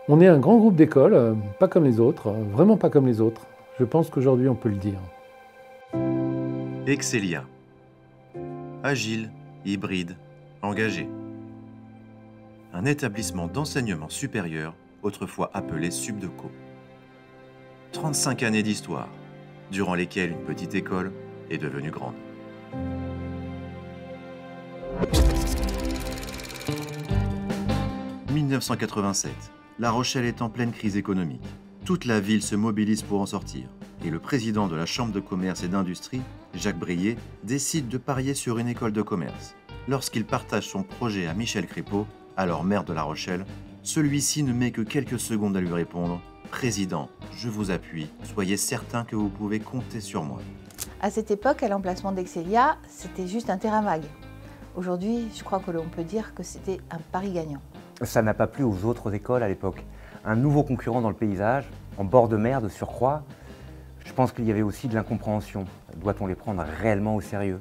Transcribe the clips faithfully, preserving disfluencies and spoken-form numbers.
On est un grand groupe d'écoles, euh, pas comme les autres, euh, vraiment pas comme les autres. Je pense qu'aujourd'hui on peut le dire. Excelia. Agile, hybride, engagé. Un établissement d'enseignement supérieur, autrefois appelé Subdeco. trente-cinq années d'histoire, durant lesquelles une petite école est devenue grande. mille neuf cent quatre-vingt-sept. La Rochelle est en pleine crise économique. Toute la ville se mobilise pour en sortir. Et le président de la Chambre de commerce et d'industrie, Jacques Brier, décide de parier sur une école de commerce. Lorsqu'il partage son projet à Michel Crépeau, alors maire de La Rochelle, celui-ci ne met que quelques secondes à lui répondre « Président, je vous appuie, soyez certain que vous pouvez compter sur moi ». À cette époque, à l'emplacement d'Excelia, c'était juste un terrain vague. Aujourd'hui, je crois que l'on peut dire que c'était un pari gagnant. Ça n'a pas plu aux autres écoles à l'époque. Un nouveau concurrent dans le paysage, en bord de mer de surcroît, je pense qu'il y avait aussi de l'incompréhension. Doit-on les prendre réellement au sérieux?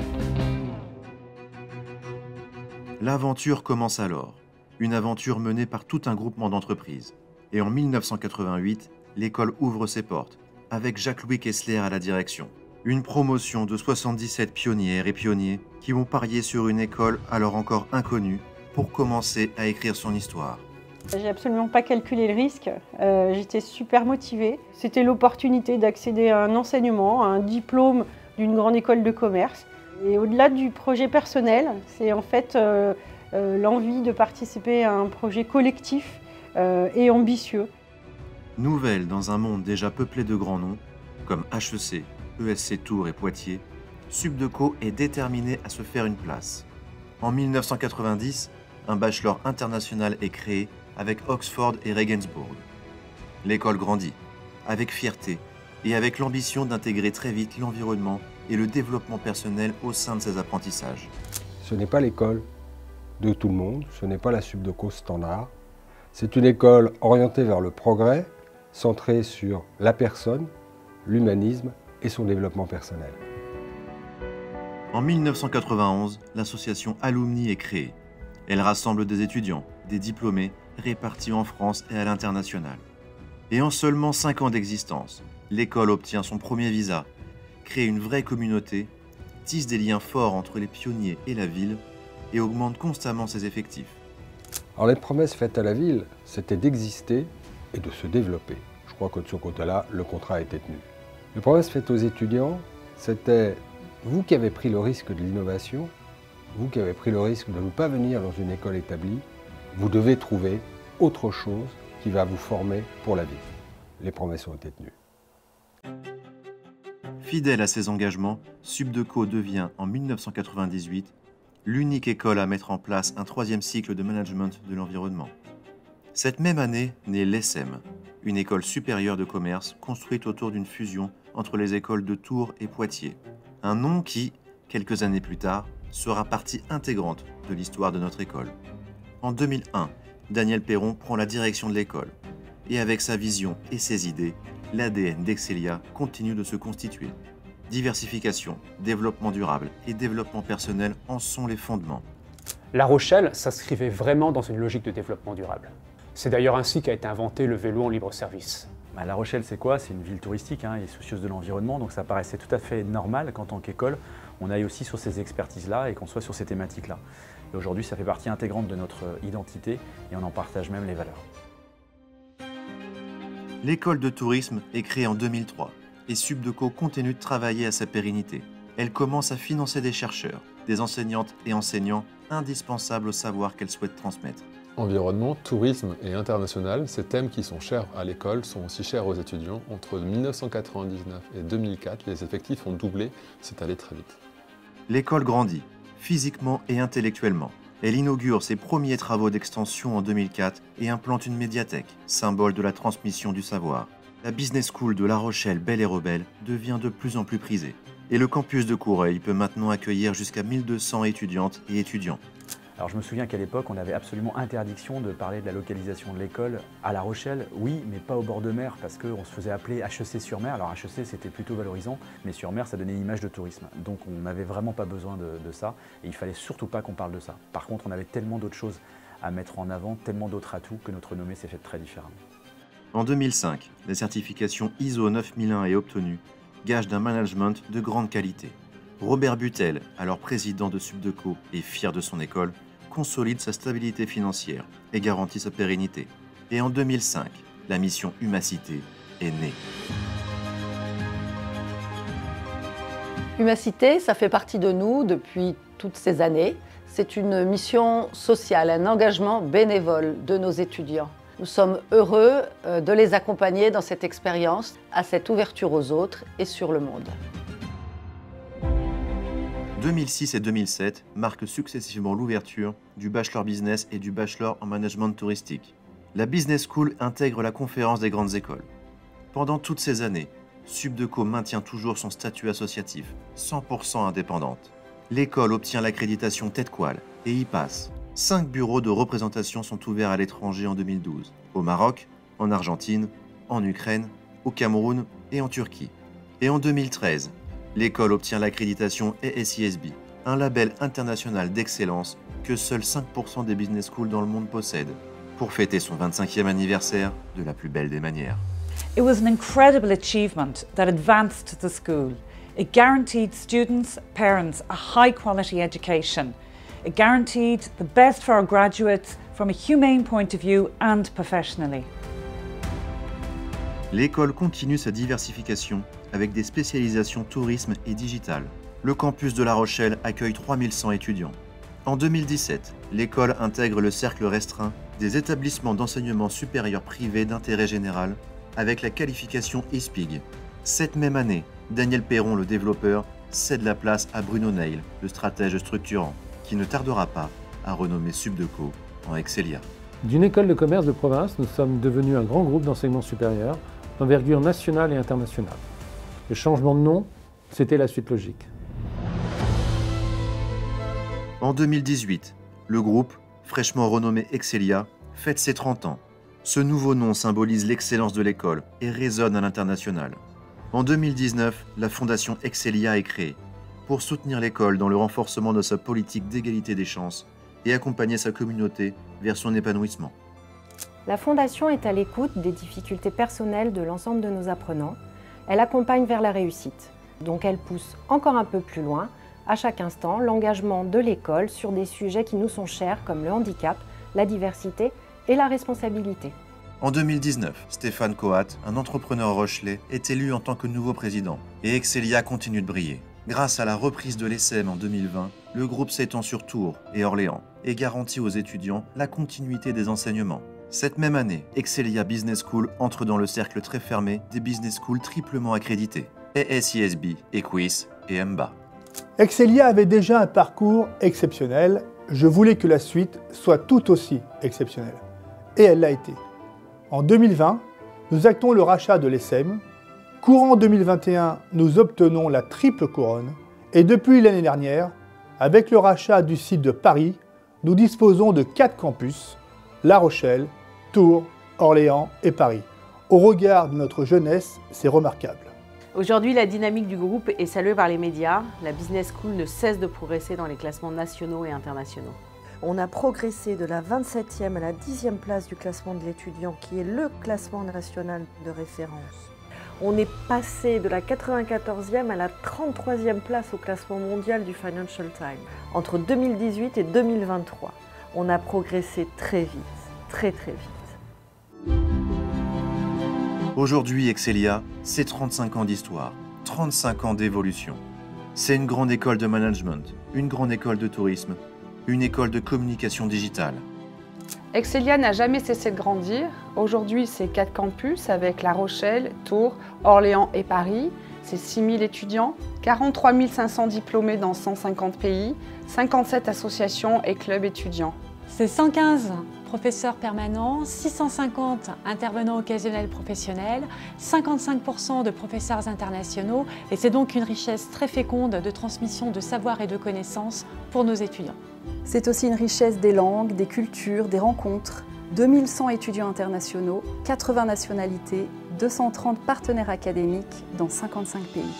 L'aventure commence alors. Une aventure menée par tout un groupement d'entreprises. Et en mille neuf cent quatre-vingt-huit, l'école ouvre ses portes, avec Jacques-Louis Kessler à la direction. Une promotion de soixante-dix-sept pionnières et pionniers qui vont parier sur une école alors encore inconnue pour commencer à écrire son histoire. J'ai absolument pas calculé le risque, euh, j'étais super motivée. C'était l'opportunité d'accéder à un enseignement, à un diplôme d'une grande école de commerce. Et au-delà du projet personnel, c'est en fait euh, euh, l'envie de participer à un projet collectif euh, et ambitieux. Nouvelle dans un monde déjà peuplé de grands noms, comme H E C, E S C Tours et Poitiers, Subdeco est déterminé à se faire une place. En mille neuf cent quatre-vingt-dix, un bachelor international est créé avec Oxford et Regensburg. L'école grandit, avec fierté et avec l'ambition d'intégrer très vite l'environnement et le développement personnel au sein de ses apprentissages. Ce n'est pas l'école de tout le monde, ce n'est pas la Subdeco standard. C'est une école orientée vers le progrès, centrée sur la personne, l'humanisme et son développement personnel. En mille neuf cent quatre-vingt-onze, l'association Alumni est créée. Elle rassemble des étudiants, des diplômés, répartis en France et à l'international. Et en seulement cinq ans d'existence, l'école obtient son premier visa, crée une vraie communauté, tisse des liens forts entre les pionniers et la ville et augmente constamment ses effectifs. Alors les promesses faites à la ville, c'était d'exister et de se développer. Je crois que de ce côté-là, le contrat a été tenu. Les promesses faites aux étudiants, c'était vous qui avez pris le risque de l'innovation, vous qui avez pris le risque de ne pas venir dans une école établie, vous devez trouver autre chose qui va vous former pour la vie. Les promesses ont été tenues. Fidèle à ses engagements, Subdeco devient en mille neuf cent quatre-vingt-dix-huit l'unique école à mettre en place un troisième cycle de management de l'environnement. Cette même année naît l'E S E M, une école supérieure de commerce construite autour d'une fusion entre les écoles de Tours et Poitiers. Un nom qui, quelques années plus tard, sera partie intégrante de l'histoire de notre école. En deux mille un, Daniel Perron prend la direction de l'école. Et avec sa vision et ses idées, l'A D N d'Excelia continue de se constituer. Diversification, développement durable et développement personnel en sont les fondements. La Rochelle s'inscrivait vraiment dans une logique de développement durable. C'est d'ailleurs ainsi qu'a été inventé le vélo en libre service. Bah, La Rochelle, c'est quoi? C'est une ville touristique hein, et soucieuse de l'environnement, donc ça paraissait tout à fait normal qu'en tant qu'école, on aille aussi sur ces expertises-là et qu'on soit sur ces thématiques-là. Et aujourd'hui, ça fait partie intégrante de notre identité et on en partage même les valeurs. L'école de tourisme est créée en deux mille trois et Subdeco continue de travailler à sa pérennité. Elle commence à financer des chercheurs, des enseignantes et enseignants indispensables au savoir qu'elle souhaite transmettre. Environnement, tourisme et international, ces thèmes qui sont chers à l'école sont aussi chers aux étudiants. Entre mille neuf cent quatre-vingt-dix-neuf et deux mille quatre, les effectifs ont doublé, c'est allé très vite. L'école grandit, physiquement et intellectuellement. Elle inaugure ses premiers travaux d'extension en deux mille quatre et implante une médiathèque, symbole de la transmission du savoir. La Business School de La Rochelle Belle et Rebelle devient de plus en plus prisée. Et le campus de Coureuil peut maintenant accueillir jusqu'à mille deux cents étudiantes et étudiants. Alors je me souviens qu'à l'époque, on avait absolument interdiction de parler de la localisation de l'école à La Rochelle, oui, mais pas au bord de mer, parce qu'on se faisait appeler H E C sur mer. Alors H E C, c'était plutôt valorisant, mais sur mer, ça donnait une image de tourisme. Donc on n'avait vraiment pas besoin de, de ça, et il fallait surtout pas qu'on parle de ça. Par contre, on avait tellement d'autres choses à mettre en avant tellement d'autres atouts que notre renommée s'est faite très différemment. En deux mille cinq, la certification I S O neuf mille un est obtenue, gage d'un management de grande qualité. Robert Butel, alors président de Subdeco et fier de son école, consolide sa stabilité financière et garantit sa pérennité. Et en deux mille cinq, la mission Humacité est née. Humacité, ça fait partie de nous depuis toutes ces années. C'est une mission sociale, un engagement bénévole de nos étudiants. Nous sommes heureux de les accompagner dans cette expérience, à cette ouverture aux autres et sur le monde. deux mille six et deux mille sept marquent successivement l'ouverture du Bachelor Business et du Bachelor en Management Touristique. La Business School intègre la conférence des grandes écoles. Pendant toutes ces années, Subdeco maintient toujours son statut associatif, cent pour cent indépendante. L'école obtient l'accréditation TEDQual et y passe. Cinq bureaux de représentation sont ouverts à l'étranger en deux mille douze, au Maroc, en Argentine, en Ukraine, au Cameroun et en Turquie. Et en deux mille treize, l'école obtient l'accréditation A S I S B, un label international d'excellence que seuls cinq pour cent des business schools dans le monde possèdent, pour fêter son vingt-cinquième anniversaire de la plus belle des manières. It was an incredible achievement that advanced the school. It guaranteed students, parents a high-quality education. It guaranteed the best for our graduates from a humane point of view and professionally. L'école continue sa diversification avec des spécialisations tourisme et digital. Le campus de La Rochelle accueille trois mille cent étudiants. En deux mille dix-sept, l'école intègre le cercle restreint des établissements d'enseignement supérieur privés d'intérêt général avec la qualification I S P I G. Cette même année, Daniel Perron, le développeur, cède la place à Bruno Neil, le stratège structurant, qui ne tardera pas à renommer Subdeco en Excelia. D'une école de commerce de province, nous sommes devenus un grand groupe d'enseignement supérieur d'envergure nationale et internationale. Le changement de nom, c'était la suite logique. En deux mille dix-huit, le groupe, fraîchement renommé Excelia, fête ses trente ans. Ce nouveau nom symbolise l'excellence de l'école et résonne à l'international. En deux mille dix-neuf, la fondation Excelia est créée pour soutenir l'école dans le renforcement de sa politique d'égalité des chances et accompagner sa communauté vers son épanouissement. La Fondation est à l'écoute des difficultés personnelles de l'ensemble de nos apprenants. Elle accompagne vers la réussite. Donc elle pousse encore un peu plus loin, à chaque instant, l'engagement de l'école sur des sujets qui nous sont chers comme le handicap, la diversité et la responsabilité. En deux mille dix-neuf, Stéphane Coat, un entrepreneur rochelais, est élu en tant que nouveau président et Excelia continue de briller. Grâce à la reprise de l'E S S E M en deux mille vingt, le groupe s'étend sur Tours et Orléans et garantit aux étudiants la continuité des enseignements. Cette même année, Excelia Business School entre dans le cercle très fermé des business schools triplement accrédités, A S I S B, Equis et M B A. Excelia avait déjà un parcours exceptionnel. Je voulais que la suite soit tout aussi exceptionnelle. Et elle l'a été. En deux mille vingt, nous actons le rachat de l'E S S E M. Courant deux mille vingt et un, nous obtenons la triple couronne. Et depuis l'année dernière, avec le rachat du site de Paris, nous disposons de quatre campus, La Rochelle, Tours, Orléans et Paris. Au regard de notre jeunesse, c'est remarquable. Aujourd'hui, la dynamique du groupe est saluée par les médias. La Business School ne cesse de progresser dans les classements nationaux et internationaux. On a progressé de la vingt-septième à la dixième place du classement de l'étudiant, qui est le classement national de référence. On est passé de la quatre-vingt-quatorzième à la trente-troisième place au classement mondial du Financial Times. Entre deux mille dix-huit et deux mille vingt-trois, on a progressé très vite, très très vite. Aujourd'hui, Excelia, c'est trente-cinq ans d'histoire, trente-cinq ans d'évolution. C'est une grande école de management, une grande école de tourisme, une école de communication digitale. Excelia n'a jamais cessé de grandir. Aujourd'hui, c'est quatre campus avec La Rochelle, Tours, Orléans et Paris. C'est six mille étudiants, quarante-trois mille cinq cents diplômés dans cent cinquante pays, cinquante-sept associations et clubs étudiants. C'est cent quinze professeurs permanents, six cent cinquante intervenants occasionnels professionnels, cinquante-cinq pour cent de professeurs internationaux et c'est donc une richesse très féconde de transmission de savoir et de connaissances pour nos étudiants. C'est aussi une richesse des langues, des cultures, des rencontres. deux mille cent étudiants internationaux, quatre-vingts nationalités, deux cent trente partenaires académiques dans cinquante-cinq pays.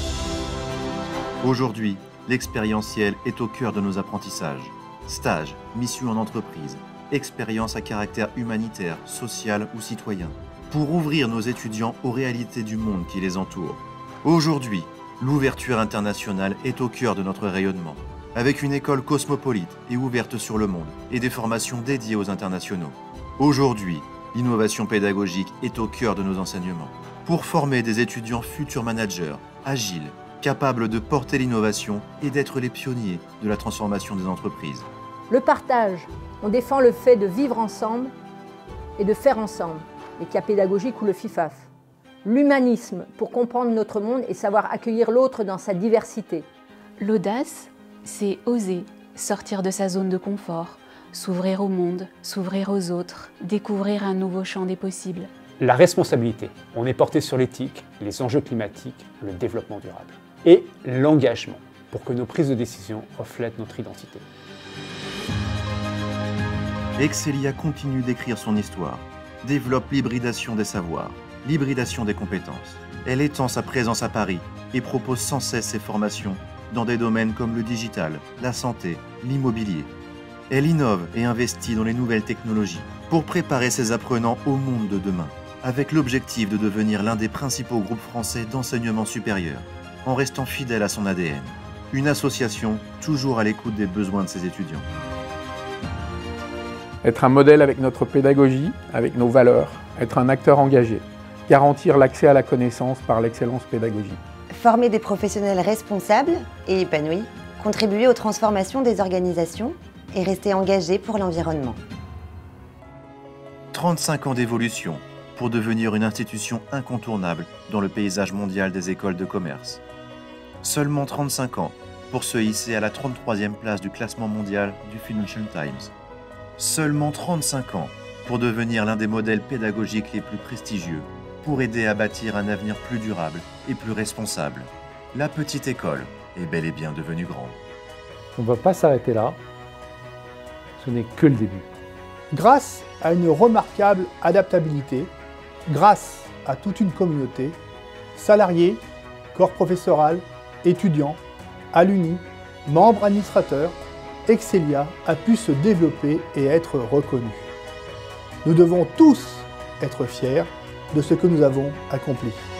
Aujourd'hui, l'expérientiel est au cœur de nos apprentissages. Stages, missions en entreprise, expérience à caractère humanitaire, social ou citoyen, pour ouvrir nos étudiants aux réalités du monde qui les entoure. Aujourd'hui, l'ouverture internationale est au cœur de notre rayonnement, avec une école cosmopolite et ouverte sur le monde et des formations dédiées aux internationaux. Aujourd'hui, l'innovation pédagogique est au cœur de nos enseignements, pour former des étudiants futurs managers, agiles, capables de porter l'innovation et d'être les pionniers de la transformation des entreprises. Le partage, on défend le fait de vivre ensemble et de faire ensemble, les cas pédagogiques ou le FIFAF. L'humanisme, pour comprendre notre monde et savoir accueillir l'autre dans sa diversité. L'audace, c'est oser, sortir de sa zone de confort, s'ouvrir au monde, s'ouvrir aux autres, découvrir un nouveau champ des possibles. La responsabilité, on est porté sur l'éthique, les enjeux climatiques, le développement durable. Et l'engagement, pour que nos prises de décision reflètent notre identité. Excelia continue d'écrire son histoire, développe l'hybridation des savoirs, l'hybridation des compétences. Elle étend sa présence à Paris et propose sans cesse ses formations dans des domaines comme le digital, la santé, l'immobilier. Elle innove et investit dans les nouvelles technologies pour préparer ses apprenants au monde de demain, avec l'objectif de devenir l'un des principaux groupes français d'enseignement supérieur, en restant fidèle à son A D N. Une association toujours à l'écoute des besoins de ses étudiants. Être un modèle avec notre pédagogie, avec nos valeurs, être un acteur engagé, garantir l'accès à la connaissance par l'excellence pédagogique. Former des professionnels responsables et épanouis, contribuer aux transformations des organisations et rester engagé pour l'environnement. trente-cinq ans d'évolution pour devenir une institution incontournable dans le paysage mondial des écoles de commerce. Seulement trente-cinq ans pour se hisser à la trente-troisième place du classement mondial du Financial Times. Seulement trente-cinq ans pour devenir l'un des modèles pédagogiques les plus prestigieux, pour aider à bâtir un avenir plus durable et plus responsable. La petite école est bel et bien devenue grande. On ne va pas s'arrêter là, ce n'est que le début. Grâce à une remarquable adaptabilité, grâce à toute une communauté, salariés, corps professoral, étudiants, alumni, membres administrateurs, Excelia a pu se développer et être reconnu. Nous devons tous être fiers de ce que nous avons accompli.